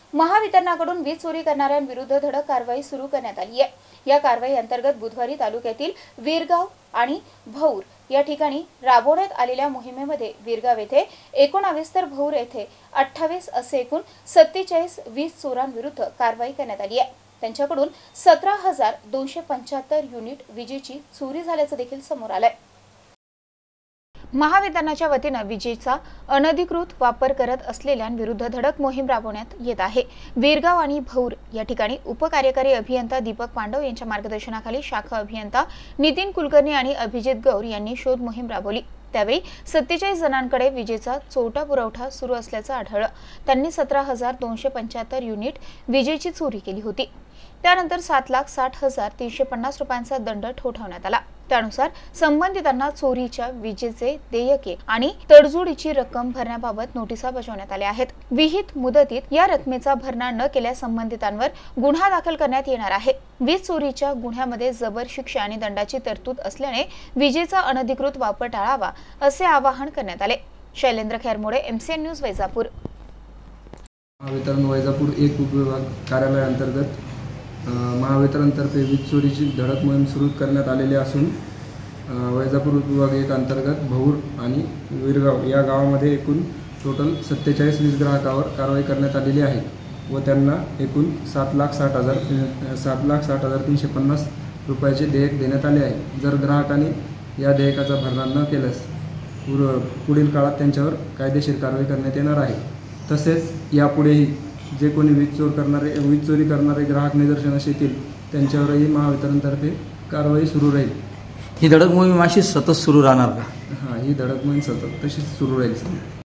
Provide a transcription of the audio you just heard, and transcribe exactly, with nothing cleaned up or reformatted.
महावितरणाकडून वीज चोरी करणाऱ्यांविरुद्ध धडक कारवाई सुरू करण्यात आली आहे। या कारवाई अंतर्गत बुधवारी तालुक्यातील वीरगाव आणि भौर या ठिकाणी राबवण्यात आलेल्या मोहिमेमध्ये वीरगाव येथे एकोणावीस तर भौर येथे अठ्ठावीस असे एकूण सत्तेचाळीस वीज चोरांविरुद्ध कारवाई करण्यात आली आहे। त्यांच्याकडून सतरा हजार दोनशे पंच्याहत्तर युनिट विजेची चोरी झाल्याचं देखील समोर आलंय। महावितरणाच्या वतीनं विजेचा अनधिकृत वापर करत असलेल्यांविरुद्ध धडक मोहीम राबवण्यात येत आहे। वीरगाव आणि भौर या ठिकाणी उपकार्यकारी अभियंता दीपक पांडव यांच्या मार्गदर्शनाखाली शाखा अभियंता नितीन कुलकर्णी आणि अभिजित गौर यांनी शोध मोहीम राबवली। त्यावेळी सत्तेचाळीस जणांकडे विजेचा चोरटा पुरवठा सुरू असल्याचं आढळलं। त्यांनी सतरा हजार दोनशे पंच्याहत्तर युनिट विजेची चोरी केली होती। त्यानंतर सात लाख साठ हजार तीनशे पन्नास रुपयांचा दंड ठोठावण्यात आला। त्यानुसार संबंधितांना चोरीच्या विजेचे देयके आणि तडजोडीची रक्कम भरण्याबाबत नोटिसा बजावण्यात आल्या आहेत। विहित मुदतीत या रकमेचा भरणा न केल्यास संबंधितांवर गुन्हा दाखल करण्यात येणार आहे। वीज चोरीच्या गुन्ह्यामध्ये जबर शिक्षा आणि दंडाची तरतूद असल्याने विजेचा अनधिकृत वापर टाळावा असे आवाहन करण्यात आले। Shailendra Khairmode, MCN news, Vaijapur. महावितरण वैजापूर एक उपविभाग कार्यालय अंतर्गत महावितरणतर्फे वीज चोरीची धडक मोहीम सुरू करण्यात आलेली असून वैजापूर उपविभाग एक अंतर्गत भौर आणि वीरगाव या गावामध्ये एकूण टोटल सत्तेचाळीस वीज ग्राहकावर कारवाई करण्यात आलेली आहे व त्यांना एकूण सात लाख साठ हजार सात लाख साठ हजार तीनशे पन्नास रुपयाचे देयक देण्यात आले आहे। जर ग्राहकांनी या देयकाचा भरणा न केल्यास पुढील काळात त्यांच्यावर कायदेशीर कारवाई करण्यात येणार आहे। तसेच यापुढेही जे कोणी वीज चोर करणारे वीज चोरी करणारे ग्राहक निदर्शनास येतील त्यांच्यावरही महावितरणतर्फे कारवाई सुरू राहील। ही धडक मोहीम अशी सतत सुरू राहणार का? हां, ही धडक मोहीम सतत तशीच सुरू राहील।